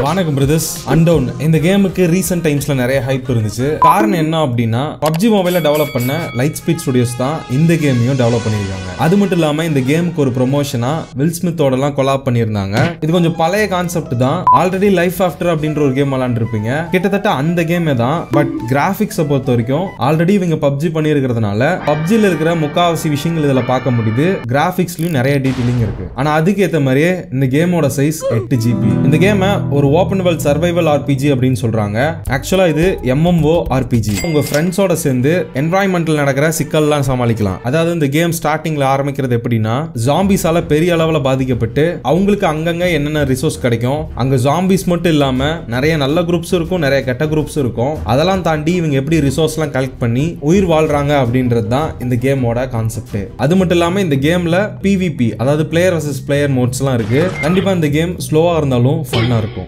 வணக்கம் brothers. Undawn இந்த கேமுக்கு ரீசன்ட் டைம்ஸ்ல நிறைய ஹைப் இருந்துச்சு. காரணம் என்ன அப்படின்னா PUBG மொபைல்ல டெவலப் பண்ண லைட் ஸ்பீட் ஸ்டுடியோஸ் தான் இந்த கேமையும் டெவலப் பண்ணிருக்காங்க. அது மட்டும் இல்லாம இந்த கேமுக்கு ஒரு ப்ரொமோஷனா வில் ஸ்மித்தோடலாம் கொலாப் பண்ணியிருந்தாங்க. இது கொஞ்சம் பழைய கான்செப்ட் தான். ஆல்ரெடி லைஃப் ஆஃப்டர் அப்படின்ற ஒரு கேம் விளையாண்டுருப்பீங்க. கிட்டத்தட்ட அந்த கேமே தான். பட் கிராபிக்ஸை பொறுத்த வரைக்கும் ஆல்ரெடி இவங்க PUBG பண்ணியிருக்கிறதுனால PUBGல இருக்கிற முக்காவாசி விஷயங்கள் இதுல பார்க்க முடியுது. கிராபிக்ஸ்லயும் நிறைய டீடைலிங் இருக்கு. ஆனா அதுக்கு ஏற்ற மாதிரியே இந்த கேமோட சைஸ் 8 GB. இந்த கேம் ஒரு ஓபன் வேர்ல்ட் சர்வைவல் RPG அப்படின்னு சொல்றாங்க. ஆக்சுவலா இது MMO RPG. உங்க ஃப்ரெண்ட்ஸோட சேர்ந்து என்வாயன்மெண்ட்ல நடக்கிற சிக்கல்லாம் சமாளிக்கலாம். அதாவது இந்த கேம் ஸ்டார்டிங்ல ஆரம்பிக்கிறது எப்படின்னா, ஜாம்பிஸால பெரிய அளவுல பாதிக்கப்பட்டு அவங்களுக்கு அங்கங்க என்னென்ன ரிசோர்ஸ் கிடைக்கும், அங்க ஜாம்பிஸ் மட்டும் இல்லாம நிறைய நல்ல குரூப்ஸ் இருக்கும், நிறைய கெட்ட குரூப்ஸ் இருக்கும். அதெல்லாம் தாண்டி இவங்க எப்படி ரிசோர்ஸ் எல்லாம் கலெக்ட் பண்ணி உயிர் வாழ்றாங்க அப்படின்றது தான் இந்த கேமோட கான்செப்ட். அது மட்டும் இல்லாம இந்த கேம்ல PvP, அதாவது பிளேயர் வர்சஸ் பிளேயர் மோட்ஸ் எல்லாம் இருக்கு. கண்டிப்பா இந்த கேம் ஸ்லோவா இருந்தாலும் ஃபன்னா இருக்கும்.